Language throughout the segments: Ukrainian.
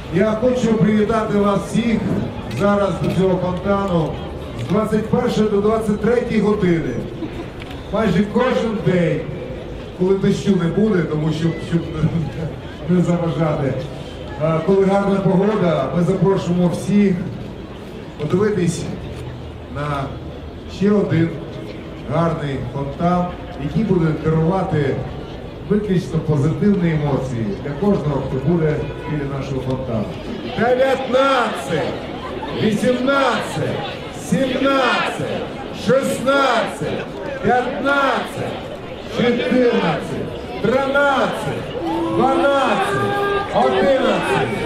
Я хочу привітати вас всіх зараз до цього фонтану з 21 до 23 години. Майже кожен день, коли дощу не буде, тому що щоб не заважати. Коли гарна погода, ми запрошуємо всіх подивитись на ще один гарний фонтан, який буде дарувати виключно позитивні емоції для кожного, хто буде біля нашого фонтану. 19, 18, 17, 16, 15, 14, 13, 12, 11.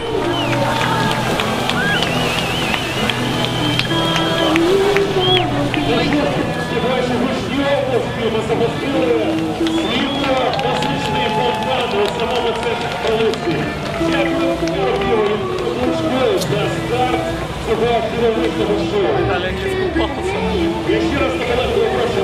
Ми запустили світло насичений фонтан у самому центрі столиці. Дякую Києву за старт цього керівництва шоу. Я ще раз на каналі прошу